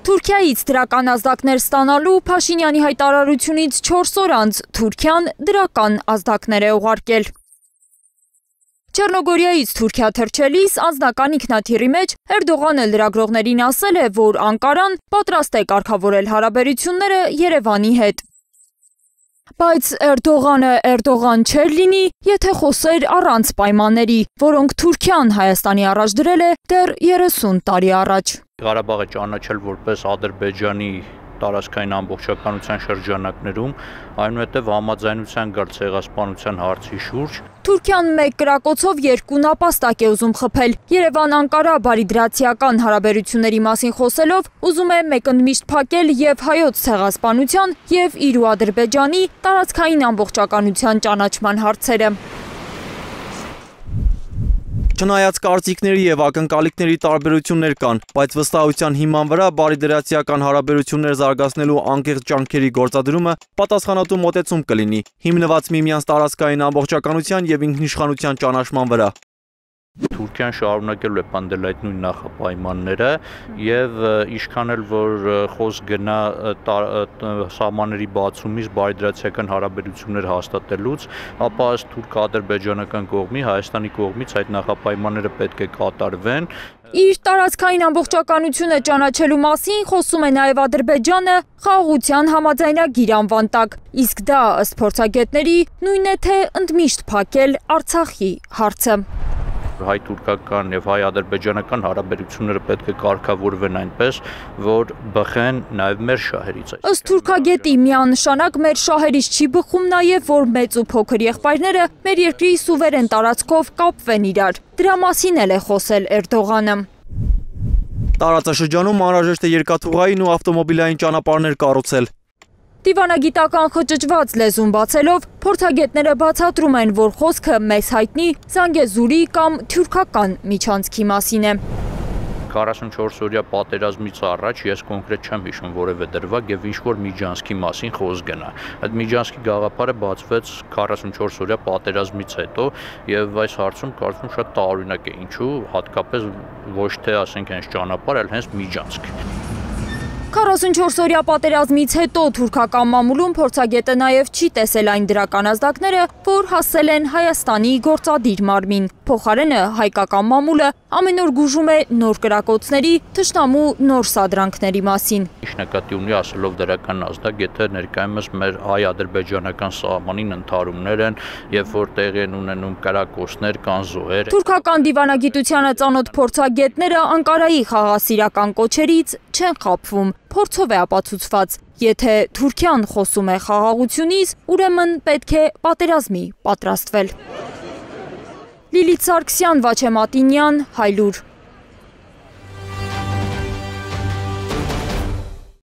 Թուրքիայից դրական ազդակներ ստանալու Փաշինյանի հայտարարությունից 4 օր անց Թուրքիան դրական ազդակներ է ուղարկել։ Չեռնոգորիայից Թուրքիա թռչելիս անձնական ինքնաթիռի մեջ Էրդողանը լրագրողներին ասել է, որ Անկարան պատրաստ է կարգավորել հարաբերությունները Երևանի հետ։ Բայց Էրդողանը Էրդողան չէր լինի, եթե խոսեր առանց պայմանների, որոնք Թուրքիան Հայաստանի առաջ դրել է դեռ 30 տարի առաջ։ Ղարաբաղը ճանաչել որպես Ադրբեջանի տարածքային ամբողջականության շրջանակներում, այնուհետև համաձայնության գալ ցեղասպանության հարցի շուրջ։ Թուրքիան մեկ կրակոցով երկու նապաստակ է ուզում խփել։ Երևան-Անկարա բարիդրացիական հարաբերությունների մասին խոսելով ուզում է մեկընդմիշտ փակել եւ հայոց ցեղասպանության եւ իր ու Ադրբեջանի տարածքային ամբողջականության ճանաչման հարցերը։ Չնայած կարծիքների եւ ակնկալիքների տարբերություններ կան, բայց վստահության հիման վրա բարիդրացիական հարաբերություններ զարգացնելու անկեղծ ջանքերի գործադրումը պատասխանատու մոտեցում կլինի, հիմնված միմյանց տարածքային ամբողջականության եւ ինքնիշխանության ճանաչման վրա։ Թուրքիան շարունակելու է պնդել այդ նույն նախապայմանները եւ ինչքան էլ որ խոսք գնա սահմանների բացումից բարիդրացիական հարաբերություններ հաստատելուց, ապա ըստ թուրք-ադրբեջանական կողմի Հայաստանի կողմից այդ նախապայմանները պետք է կատարվեն։ Իր տարածքային ամբողջականությունը ճանաչելու մասին խոսում է նաև Ադրբեջանը խաղաղության համաձայնագիր անվան տակ, իսկ դա ըստ փորձագետների նույնն է թե ընդմիշտ փակել Արցախի հարցը։ Հայ-թուրքական եւ հայ-ադրբեջանական հարաբերությունները պետք է կարգավորվեն այնպես, որ բխեն նաեւ մեր շահերից։ Ըստ թուրքագետի միանշանակ մեր շահերից չի բխում նաեւ, որ մեծ ու փոքր եղբայրները մեր երկրի սուվերեն տարածքով կապվեն իրար։ Դրա մասին էլ է խոսել Էրդողանը։ Տարածաշրջանում անհրաժեշտ է երկաթուղային ու ավտոմոբիլային ճանապարհներ կառուցել։ Դիվանագիտական խճճված լեզուն բացելով, փորձագետները բացատրում են, որ խոսքը մեզ հայտնի Զանգեզուրի կամ թյուրքական միջանցքի մասին է։ 44-օրյա պատերազմից առաջ ես կոնկրետ չեմ հիշում որևէ դրվագ եւ ինչ-որ միջանցքի մասին խոսք գնա։ Այդ միջանցքի գաղափարը բացվեց 44-օրյա պատերազմից հետո եւ այս հարցում կարծում շատ տարօրինակ է, ինչու հատկապես ոչ թե ասենք հենց ճանապարհ, այլ հենց միջանցք։ 44-օրյա պատերազմից հետո թուրքական մամուլում փորձագետը նաև չի տեսել այն դրական ազդակները, որ հասել են Հայաստանի գործադիր մարմին։ Փոխարենը հայկական մամուլը ամեն օր գուժում է նոր կրակոցների, թշնամու նոր սադրանքների մասին։ Ինչ նկատի ունի ասելով դրական ազդակ, եթե ներկայումս մեր հայ-ադրբեջանական սահմանին ընդհարումներ են, երբ որ տեղի են ունենում կրակոցներ, կան զոհեր։ Թուրքական դիվանագիտությանը ծանոթ փորձագետները Անկարայի խաղաղասիրական կոչերից չեն խաբվում։ Փորձով է ապացուցված, եթե Թուրքիան խոսում է խաղաղությունից, ուրեմն պետք է պատերազմի պատրաստվել։ Լիլիթ Սարգսյան, Վաչե Մատինյան, Հայլուր։